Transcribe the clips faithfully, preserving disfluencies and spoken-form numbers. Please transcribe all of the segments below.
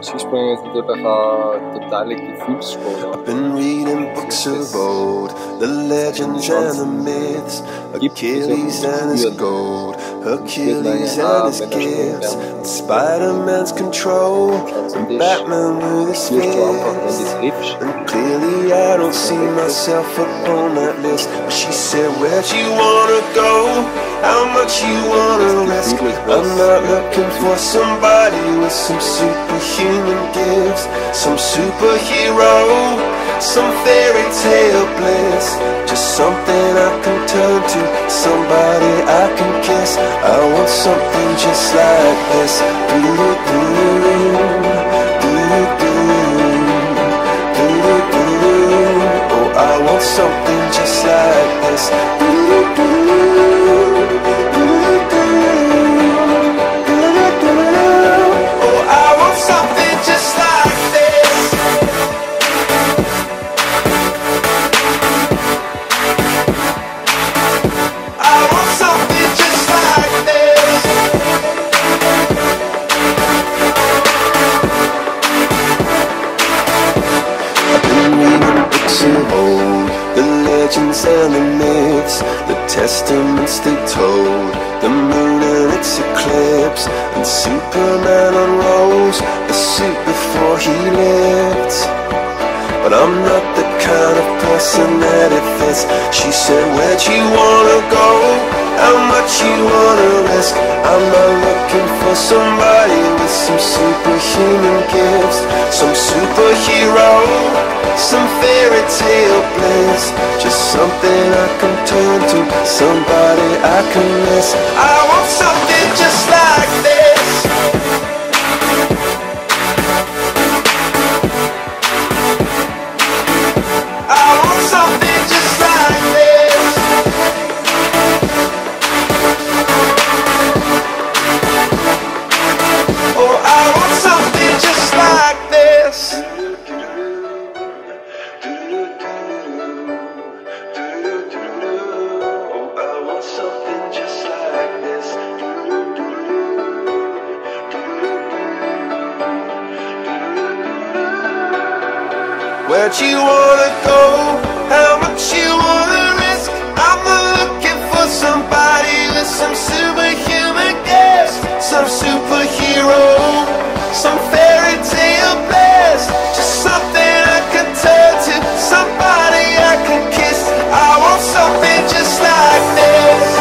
Skispringen is natuurlijk een totale gevoelssport. I've been reading books of old, the legends and the myths, Achilles and his gold, Hercules and his gifts, and Spider-Man's control, and Batman with his fists. And clearly I don't see myself upon that list. But she said, where'd you wanna go? How much you wanna risk? I'm not looking for somebody with some superhuman gifts, some superhero, some fairy tale bliss. Just something I can turn to, somebody I can kiss. I want something just like this. Do-do-do, do-do-do, do-do-do. Oh, I want something just like this. Do-do-do. And the myths, the testaments they told, the moon and its eclipse, and Superman unrolls a suit before he lived. But I'm not the kind of person that it fits. She said, where'd you wanna go? How much you wanna risk? I'm not looking for somebody with some superhuman gifts, some superhero, some fairy tale bliss. Just something I can turn to, somebody I can miss. I want something just like this. I want something just like this. Oh, I want something just like this. Where'd you wanna go? How much you wanna risk? I'm not looking for somebody with some superhuman gifts, some superhero, some fairy tale bliss. Just something I can turn to, somebody I can kiss. I want something just like this.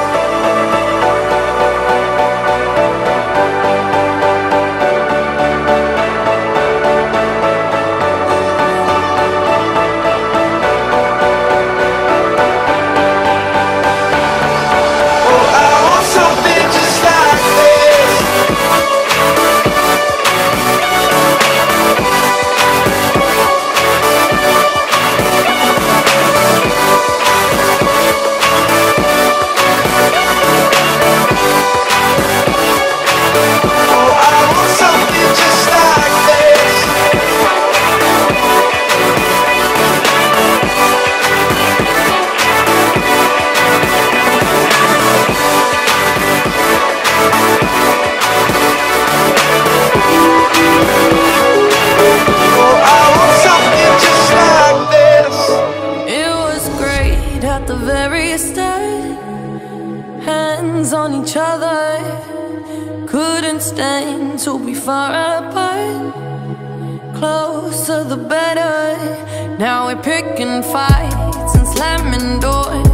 At the very start, hands on each other, couldn't stand to be far apart. Closer the better. Now we're picking fights and slamming doors.